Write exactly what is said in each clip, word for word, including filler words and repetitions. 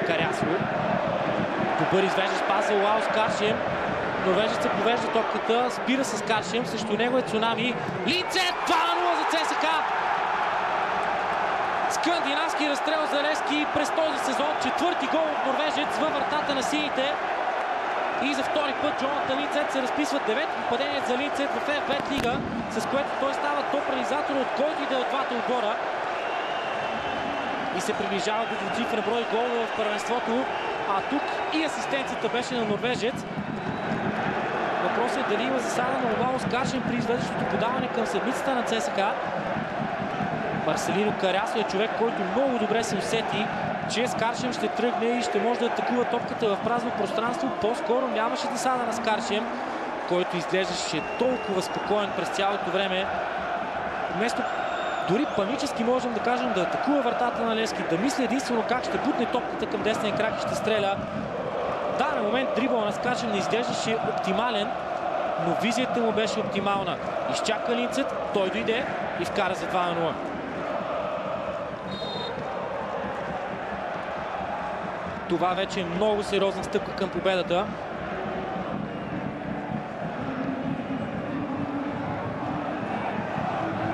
Карясло. Добър извеждащ пас за Лаус Каршем. Норвежец се повежда топката, спира с Каршем, срещу него е Цунами. Лице два на нула за ЦСКА! Скандинавски разстрел за Левски през този сезон. Четвърти гол от норвежец във вратата на сините. И за втори път Джонатан Линцет се разписва девето попадение за Линцет в Еф пет лига, с което той става топ-реализатор от който и да е от двата отбора. И се приближава до двуцифрен брой голове в първенството. А тук и асистенцията беше на норвежец. Въпросът е дали има засада на Лаус Каршем при извеждащото подаване към седмицата на ЦСКА. Марселино Карясло е човек, който много добре се усети, че с Каршем ще тръгне и ще може да атакува топката в празно пространство. По-скоро нямаше засада на Каршем, който изглеждаше толкова спокоен през цялото време. Вместо дори панически можем да кажем да атакува вратата на Левски, да мисли единствено как ще бутне топката към десния крак и ще стреля. Да, на момент дрибъл на Каршем не изглеждаше оптимален, но визията му беше оптимална. Изчака Линцет, той дойде и вкара за два на нула. Това вече е много сериозна стъпка към победата.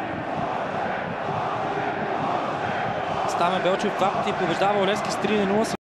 Стамен Белчев два пъти побеждава Левски с три на нула.